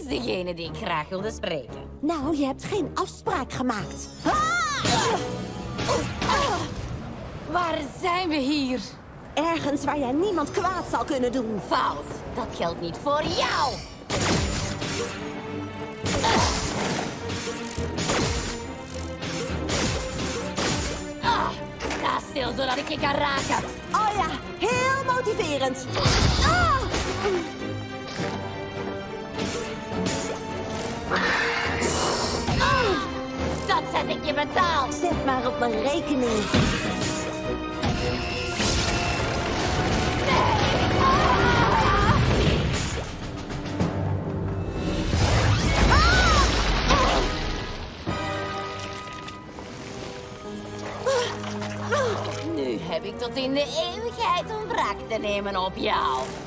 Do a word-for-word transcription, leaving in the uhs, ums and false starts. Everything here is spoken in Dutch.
degene die ik graag wilde spreken. Nou, je hebt geen afspraak gemaakt. Waar zijn we hier? Ergens waar jij niemand kwaad zal kunnen doen. Fout. Dat geldt niet voor jou. Ah, sta stil zodat ik je kan raken. Oh ja, heel motiverend. Ah! Ah, dat zet ik je betaald. Zet maar op mijn rekening. Nu heb ik tot in de eeuwigheid om wraak te nemen op jou.